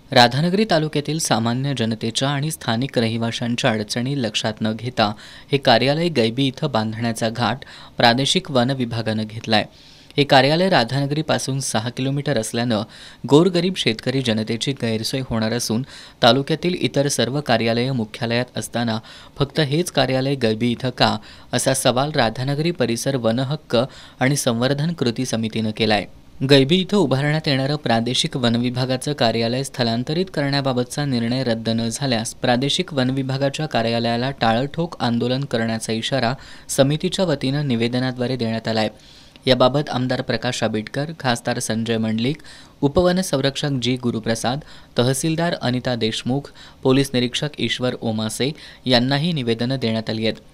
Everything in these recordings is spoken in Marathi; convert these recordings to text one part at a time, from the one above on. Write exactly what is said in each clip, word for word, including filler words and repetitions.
राधानगरी तालुक्यातील सामान्य जनतेच्या आणि स्थानिक रहिवाशांच्या अडचणी लक्षात न घेता हे कार्यालय गैबी इथं बांधण्याचा घाट प्रादेशिक वन विभागानं घेतलाय। हे कार्यालय राधानगरीपासून सहा किलोमीटर असल्यानं गोरगरीब शेतकरी जनतेची गैरसोय होणार असून तालुक्यातील इतर सर्व कार्यालये मुख्यालयात असताना फक्त हेच कार्यालय गैबी इथं का, असा सवाल राधानगरी परिसर वनहक्क आणि संवर्धन कृती समितीनं केलाय। गैबी इथं उभारण्यात येणारं प्रादेशिक वन विभागाचं कार्यालय स्थलांतरित करण्याबाबतचा निर्णय रद्द न झाल्यास प्रादेशिक वन विभागाच्या कार्यालयाला टाळाठोक आंदोलन करण्याचा इशारा समितीच्या वतीनं निवेदनाद्वारे देण्यात आलाय। याबाबत आमदार प्रकाश आंबेडकर, खासदार संजय मंडलिक, उपवन संरक्षक जी गुरुप्रसाद, तहसीलदार अनिता देशमुख, पोलीस निरीक्षक ईश्वर ओमासे यांनाही निवेदनं देण्यात आली आहेत।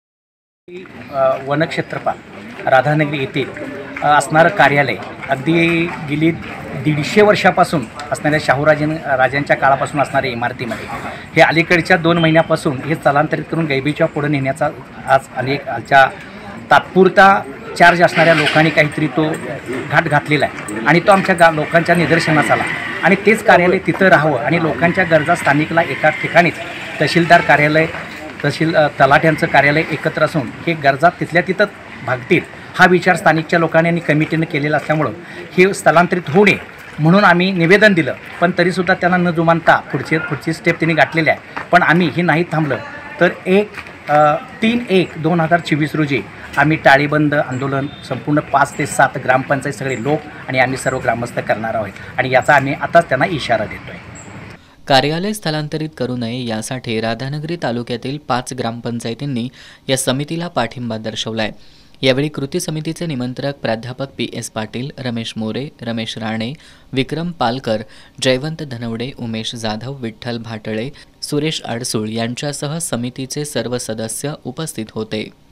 वनक्षेत्रपाल राधानगरी येथे असणारं कार्यालय अगदी गेली दीडशे वर्षापासून असणाऱ्या शाहूराजे राजांच्या काळापासून असणाऱ्या इमारतीमध्ये हे अलीकडच्या दोन महिन्यापासून हे स्थलांतरित करून गैबीच्या पुढे नेण्याचा आज अनेकच्या तात्पुरता चार्ज असणाऱ्या लोकांनी काहीतरी तो घाट घातलेला आहे आणि तो आमच्या गा लोकांच्या निदर्शनास आला आणि तेच कार्यालय तिथं राहावं आणि लोकांच्या गरजा स्थानिकला एका ठिकाणीच तहसीलदार कार्यालय तहसील तलाट्यांचं कार्यालय एकत्र असून हे गरजा तिथल्या तिथं भागतील हा विचार स्थानिकच्या लोकांनी आणि कमिटीनं केलेला असल्यामुळं हे स्थलांतरित होऊ नये म्हणून आम्ही निवेदन दिलं। पण तरीसुद्धा त्यांना न जुमानता पुढचे पुढची स्टेप त्यांनी गाठलेली आहे। पण आम्ही हे नाही थांबलं तर एक तीन एक दोन हजार चोवीस रोजी आम्ही टाळीबंद आंदोलन संपूर्ण पाच ते सात ग्रामपंचायत सगळे लोक आणि आम्ही सर्व ग्रामस्थ करणार आहोत आणि याचा आम्ही आताच त्यांना इशारा देतोय। कार्यालय स्थलांतरित करू नये यासाठी राधानगरी तालुक्यातील पाच ग्रामपंचायतींनी या समितीला पाठिंबा दर्शवलाय। यावेळी कृती समितीचे निमंत्रक प्राध्यापक पी एस पाटील, रमेश मोरे, रमेश राणे, विक्रम पालकर, जयवंत धनवडे, उमेश जाधव, विठ्ठल भाटळे, सुरेश आडसूळ यांच्यासह समितीचे सर्व सदस्य उपस्थित होते।